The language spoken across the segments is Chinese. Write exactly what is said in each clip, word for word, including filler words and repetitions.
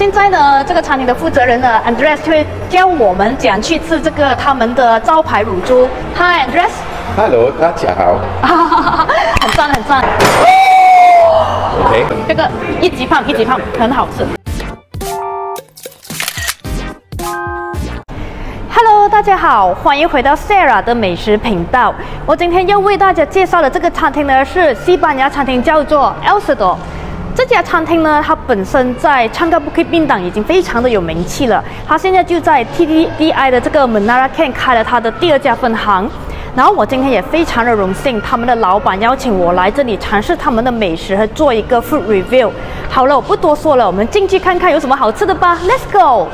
现在呢，这个餐厅的负责人呢 ，Andres 会教我们怎样去吃这个他们的招牌乳猪。Hi Andres。Hello， 大家好。 很赞很赞。 OK。 这个一级胖一级胖，很好吃。Hello， 大家好，欢迎回到 Sarah 的美食频道。我今天要为大家介绍的这个餐厅呢，是西班牙餐厅，叫做 El Cerdo。这家餐厅呢，它本身在Changka Bukit Bintang已经非常的有名气了。它现在就在 T D D I 的这个 Menara Ken 开了它的第二家分行。然后我今天也非常的荣幸，他们的老板邀请我来这里尝试他们的美食和做一个 food review。好了，我不多说了，我们进去看看有什么好吃的吧 ，Let's go。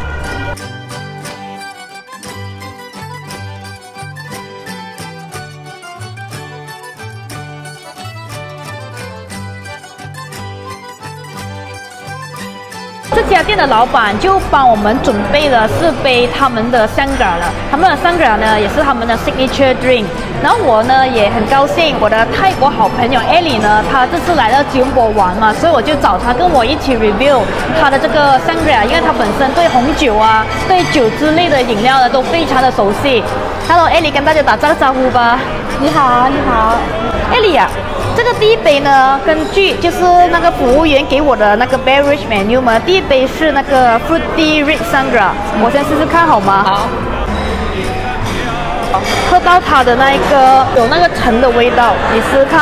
这家店的老板就帮我们准备了四杯他们的 Sangria 了，他们的 Sangria 呢也是他们的 signature drink。然后我呢也很高兴，我的泰国好朋友 Ellie 呢，她这次来到吉隆坡玩嘛，所以我就找她跟我一起 review 她的这个 Sangria， 因为她本身对红酒啊、对酒之类的饮料呢都非常的熟悉。Hello Ellie， 跟大家打这个招呼吧。 你好，你好 ，Ellie 啊。这个第一杯呢，根据就是那个服务员给我的那个 beverage menu 嘛，第一杯是那个 fruity red sangria， 我先试试看好吗？ 好。 喝到它的那一个有那个橙的味道，你试试看。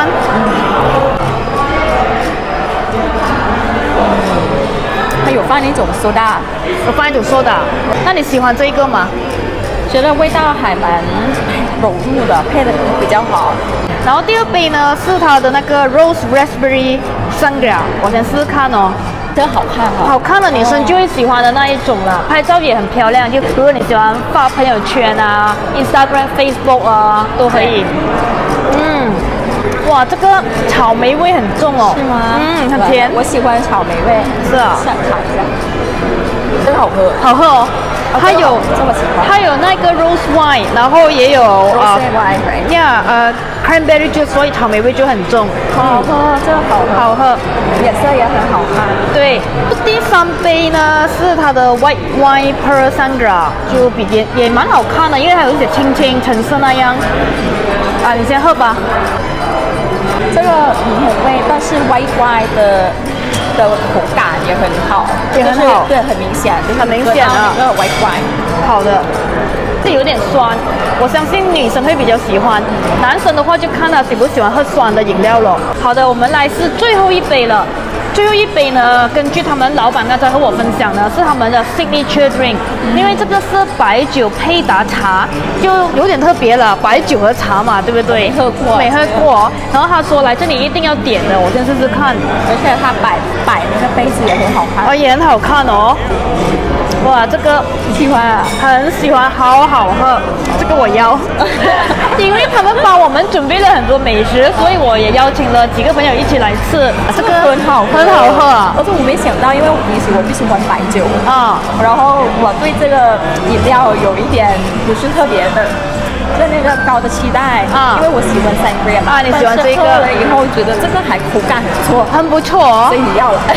它有放那种苏打， 有放一种soda。那你喜欢这一个吗？ 觉得味道还蛮融入的，配的比较好。 然后第二杯呢是它的那个 rose raspberry sangria， 我先试试看哦。 真好看哈、哦！ 好看的女生就会喜欢的那一种啦，拍照也很漂亮。就如果你喜欢发朋友圈啊 ，Instagram、Facebook 啊都可以。嗯，哇，这个草莓味很重哦。 是吗？ 嗯，很甜。 我喜欢草莓味。 是啊。 想尝一下。真好喝。 好喝哦。它有， 这么喜欢。 它有那个 rose wine， 然后也有啊 rose wine， 呀，呃 cranberry juice， 所以草莓味就很重。 好喝，这个好喝。 好喝， 颜色也很好看。 对，第三杯呢是它的 white wine pearl sangria， 就比也也蛮好看的，因为它有一些青青橙色那样。啊，你先喝吧。 这个柠檬味，但是 white wine 的。的口感也很好， 也很好， 对，很明显， 很明显啊。 那个 white wine， 好的，这有点酸，我相信女生会比较喜欢，男生的话就看他喜不喜欢喝酸的饮料了。好的，我们来试最后一杯了。最后一杯呢，根据他们老板刚才和我分享呢，是他们的 signature drink， 因为这个是白酒配打茶，就有点特别了，白酒和茶嘛，对不对？ 没喝过， 没喝过。然后他说来这里一定要点的，我先试试看。 而且他摆摆那个杯子也很好看， 哦，也很好看哦。哇，这个喜欢啊， 很喜欢，好好喝，这个我要。因为他们帮我们准备了很多美食，所以我也邀请了几个朋友一起来吃。 这个很好喝， 很好喝啊！ 而且我没想到，因为我平时我不喜欢白酒啊， 然后我对这个饮料有一点不是特别的。对那个高的期待啊，因为我喜欢 sangria 嘛， 啊，你喜欢这个？ 喝了以后觉得这个还口感很不错， 很不错哦， 所以要了。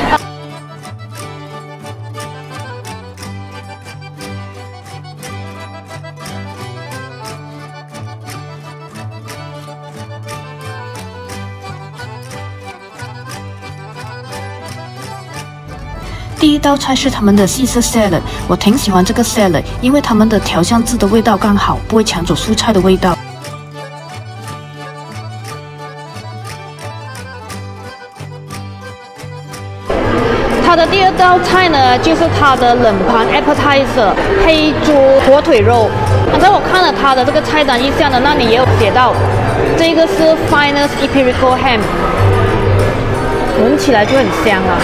第一道菜是他们的西式 salad， 我挺喜欢这个 salad， 因为他们的调香汁的味道刚好，不会抢走蔬菜的味道。 它的第二道菜呢，就是它的冷盘 appetizer 黑猪火腿肉。刚才我看了它的这个菜单意向呢，那里也有写到，这个是 finest empirical ham， 闻起来就很香啊。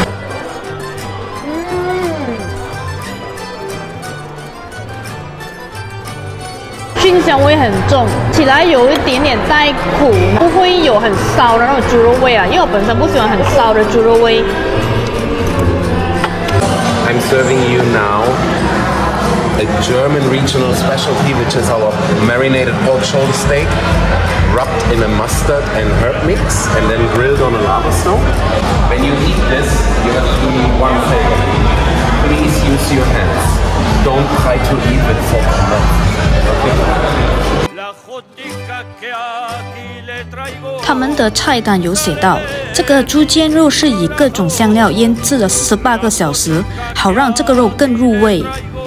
熏香味很重，起来有一点点带苦，不会有很烧的那种猪肉味啊，因为我本身不喜欢很烧的猪肉味。 I'm serving you now a German regional specialty, which is our marinated pork shoulder steak, rubbed in a mustard and herb mix, and then grilled on a lava stove. When you eat this, you have to do me one favor. 他们的菜单有写到，这个猪肩肉是以各种香料腌制了四十八个小时，好让这个肉更入味。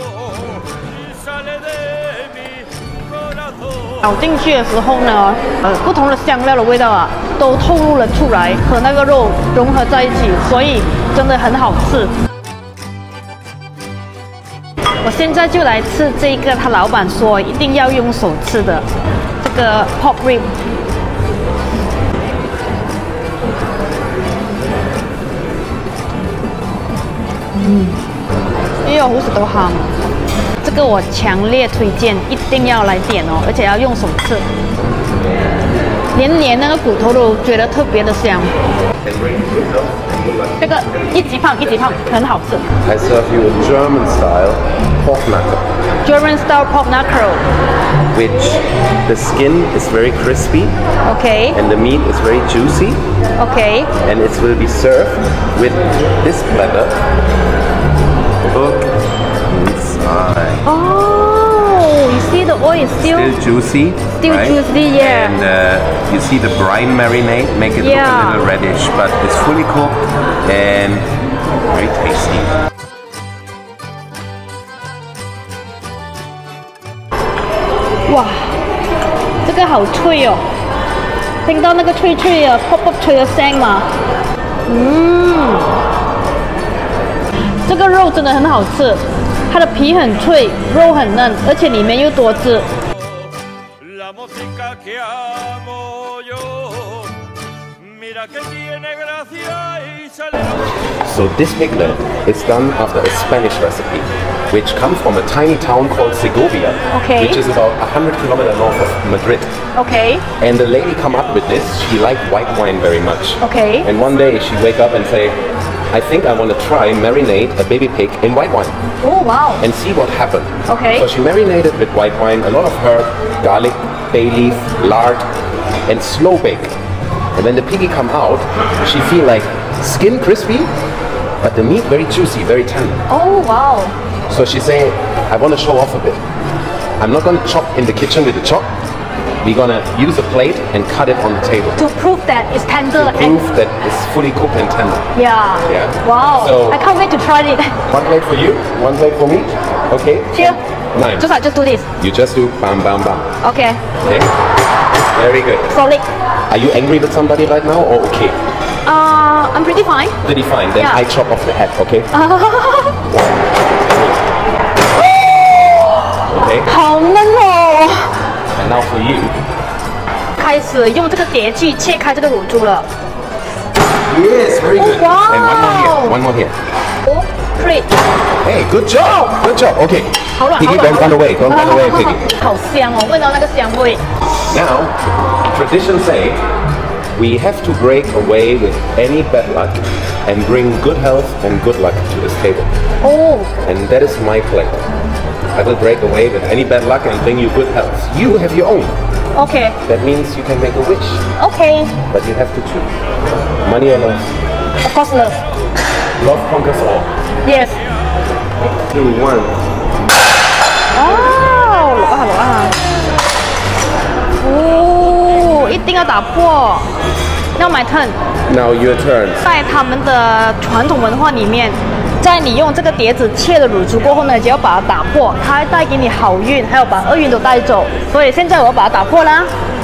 咬进去的时候呢，呃，不同的香料的味道啊，都透露了出来，和那个肉融合在一起，所以真的很好吃。我现在就来吃这个，他老板说一定要用手吃的这个 pork rib。嗯，呢個好食到喊，這個我強烈推薦，一定要來點哦，而且要用手吃，連連那個骨頭都覺得特別的香。這個一級棒一級棒，很好吃。 I serve you a German style pork knuckle. German style pork knuckle. Which the skin is very crispy. Okay. And the meat is very juicy. Okay. And it will be served with this platter. Look inside. Oh, you see the oil is still still juicy. Still right? juicy, yeah. And uh, you see the brine marinade make it yeah. look a little reddish, but it's fully cooked and very tasty. 哇，这个好脆哦！听到那个脆脆的 pop pop 脆的声吗？嗯，这个肉真的很好吃，它的皮很脆，肉很嫩，而且里面又多汁。 So this piglet is done after a Spanish recipe, which comes from a tiny town called Segovia, okay. which is about one hundred kilometers north of Madrid. Okay. And the lady come up with this. She liked white wine very much. Okay. And one day she wake up and say, I think I want to try marinate a baby pig in white wine. Oh wow. And see what happened. Okay. So she marinated with white wine, a lot of herb, garlic, bay leaf, lard, and slow bake. And when the piggy come out, she feel like skin crispy, but the meat very juicy, very tender. Oh wow. So she's saying, I want to show off a bit. I'm not going to chop in the kitchen with the chop. We're going to use a plate and cut it on the table. To prove that it's tender. To prove and that it's fully cooked and tender. Yeah. Yeah. Wow. So, I can't wait to try it. One plate for you, one plate for me. Okay? Here. Nine. Just I just do this. You just do bam bam bam. Okay. Okay? Very good. Solid. Are you angry with somebody right now or okay? Uh, I'm pretty fine. Pretty fine. Then yeah. I chop off the head, okay? Okay. 好嫩哦。 And now for you. 开始用这个碟具切开这个乳猪了。 Yes, very good. Oh, wow. And one more here. One more here. Oh, three. Hey, good job. Good job. Okay. 好软， Piggy, 好软。 don't run away. Don't run away, Piggy. 好香哦，闻到那个香味。 Now, traditions say we have to break away with any bad luck and bring good health and good luck to this table. Oh. And that is my plate. I will break away with any bad luck and bring you good health. You have your own. Okay. That means you can make a wish, Okay. but you have to choose. Money or love? Of course, love. Love conquers all. Yes. Two, one. 哦，落啊落啊！哦，一定要打破。Now my turn. Now your turn. 在他们的传统文化里面，在你用这个碟子切了乳猪过后呢，就要把它打破，它会带给你好运，还有把厄运都带走。所以现在我要把它打破啦。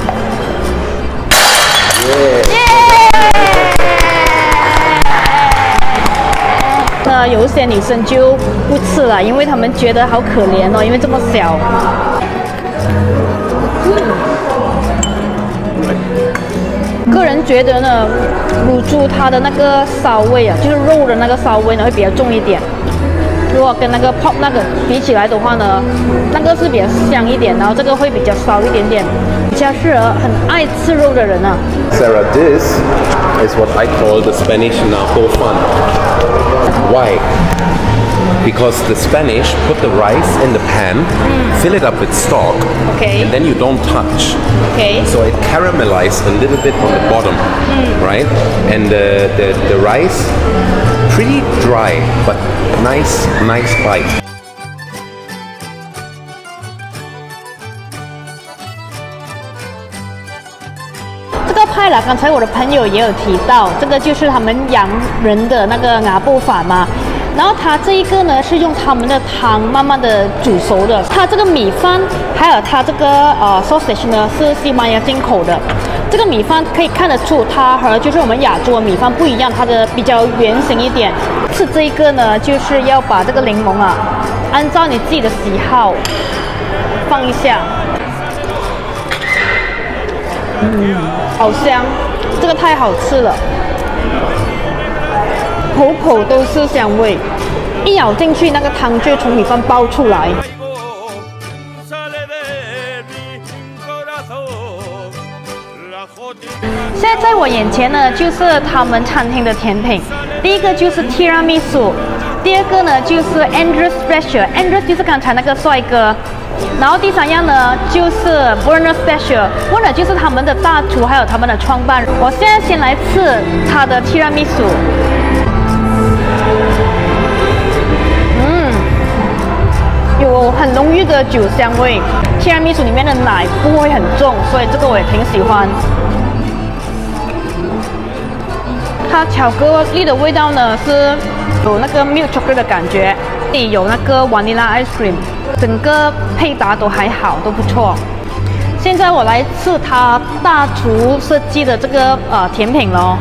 耶！那有一些女生就不吃了，因为她们觉得好可怜哦，因为这么小。个人觉得呢，乳猪它的那个骚味啊，就是肉的那个骚味呢会比较重一点。如果跟那个 pork 那个比起来的话呢，那个是比较香一点，然后这个会比较骚一点点，比较适合很爱吃肉的人啊。 Sarah, this is what I call the Spanish napo fun. Why? Because the Spanish put the rice in the pan, mm. fill it up with stock, okay. and then you don't touch. Okay. So it caramelized a little bit on the bottom, mm. right? And the, the, the rice, pretty dry, but nice, nice bite. 这个派外啦，刚才我的朋友也有提到，这个就是他们洋人的那个阿布法嘛。然后它这一个呢是用他们的汤慢慢的煮熟的。它这个米饭还有它这个呃 sausage 呢是西班牙进口的。这个米饭可以看得出它和就是我们亚洲的米饭不一样，它的比较圆形一点。吃这一个呢，就是要把这个柠檬啊，按照你自己的喜好放一下。嗯，好香，这个太好吃了。口口都是香味，一咬进去，那个汤就从米饭爆出来。现在在我眼前呢，就是他们餐厅的甜品。第一个就是 Tiramisu， 第二个呢就是 Andrews Special，Andrews 就是刚才那个帅哥。然后第三样呢就是 Burner Special，Burner 就是他们的大厨还有他们的创办人。我现在先来吃他的 Tiramisu。嗯，有很浓郁的酒香味。Tiramisu 里面的奶不会很重，所以这个我也挺喜欢。它巧克力的味道呢是有那个 milk chocolate 的感觉，有那个 vanilla ice cream， 整个配搭都还好，都不错。现在我来吃它大厨设计的这个呃甜品咯。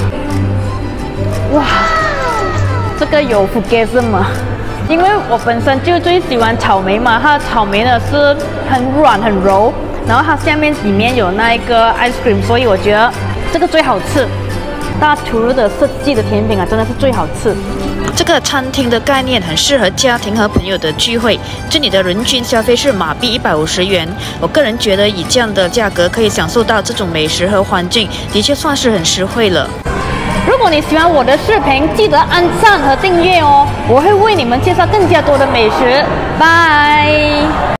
哇，这个有 fugazi 吗？因为我本身就最喜欢草莓嘛，它的草莓呢是很软很柔，然后它下面里面有那一个 ice cream， 所以我觉得这个最好吃。大厨的设计的甜品啊，真的是最好吃。 这个餐厅的概念很适合家庭和朋友的聚会，这里的人均消费是马币一百五十元。我个人觉得以这样的价格可以享受到这种美食和环境，的确算是很实惠了。 如果你喜欢我的视频，记得按赞和订阅哦，我会为你们介绍更加多的美食。拜。